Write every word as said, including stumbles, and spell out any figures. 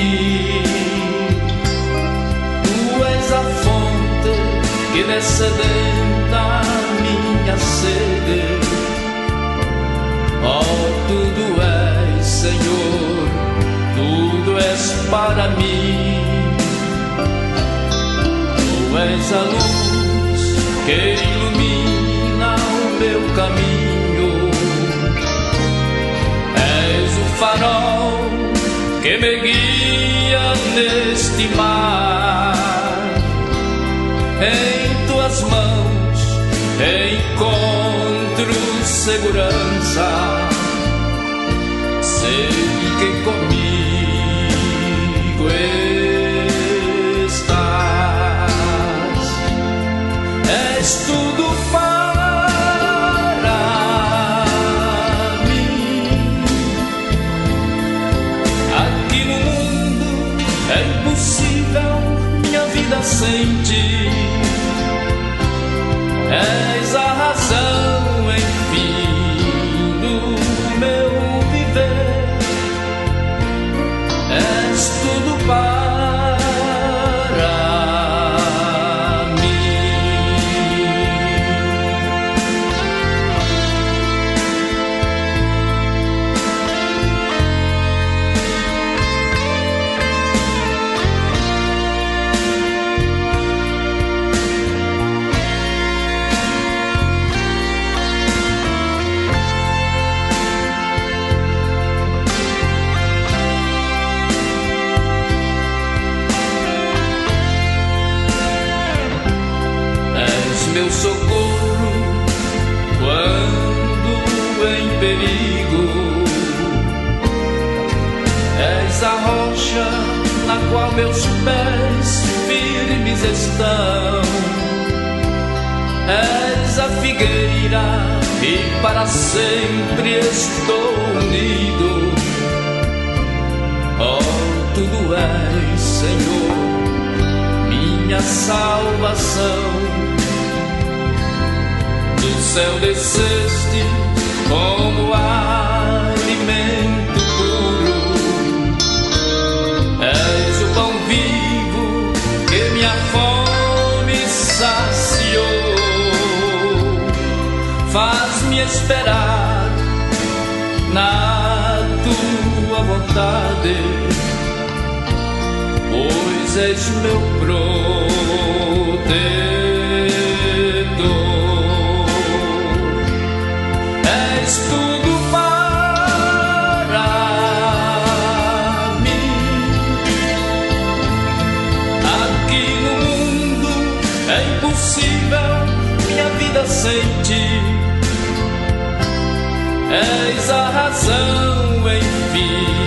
Tu és a fonte que descedenta a minha sede. Oh, tudo és, Senhor, tudo és para mim. Tu és a luz que ilumina o meu caminho. És o farol que me guia neste mar. Em tuas mãos encontro segurança. Sei que comigo estás. És tudo para mim. Aqui no mundo é impossível minha vida sem ti. És a razão, enfim, do meu viver. És tudo para mim. Meu socorro quando em perigo. És a rocha na qual meus pés firmes estão. És a figueira e para sempre estou unido. Oh, tudo és, Senhor, minha salvação. Do céu desceste como alimento puro. És o pão vivo que minha fome saciou. Faz-me esperar na tua vontade, pois és meu protetor. És tudo para mim. Aqui no mundo é impossível minha vida sem ti. És a razão, enfim,